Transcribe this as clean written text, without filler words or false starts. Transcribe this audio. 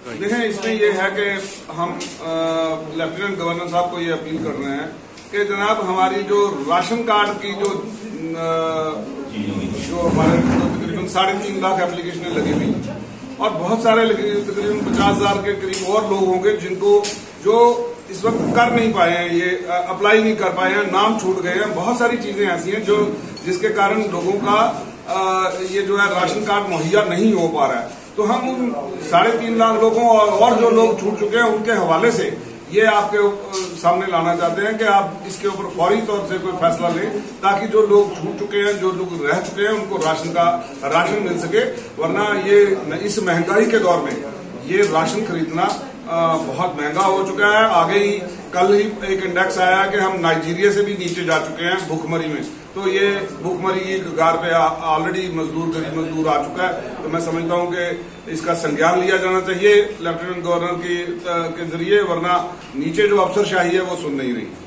देखें, इसमें ये है कि हम लेफ्टिनेंट गवर्नर साहब को ये अपील कर रहे हैं कि जनाब हमारी जो राशन कार्ड की जो हमारे तकरीबन 3.5 लाख एप्लीकेशनें लगी हुई और बहुत सारे तकरीबन 50,000 के करीब और लोग होंगे जिनको जो इस वक्त कर नहीं पाए हैं, ये अप्लाई नहीं कर पाए हैं, नाम छूट गए हैं। बहुत सारी चीजें ऐसी हैं जो जिसके कारण लोगों का ये जो है राशन कार्ड मुहैया नहीं हो पा रहा है। तो हम उन 3.5 लाख लोगों और जो लोग छूट चुके हैं उनके हवाले से ये आपके सामने लाना चाहते हैं कि आप इसके ऊपर फौरी तौर से कोई फैसला लें ताकि जो लोग छूट चुके हैं, जो लोग रह चुके हैं, उनको राशन मिल सके। वरना ये इस महंगाई के दौर में ये राशन खरीदना बहुत महंगा हो चुका है। आगे ही कल ही एक इंडेक्स आया कि हम नाइजीरिया से भी नीचे जा चुके हैं भूखमरी में। तो ये भूखमरी की कगार पे ऑलरेडी गरीब मजदूर आ चुका है। तो मैं समझता हूं कि इसका संज्ञान लिया जाना चाहिए लेफ्टिनेंट गवर्नर के जरिए, वरना नीचे जो अफसरशाही है वो सुन नहीं रही।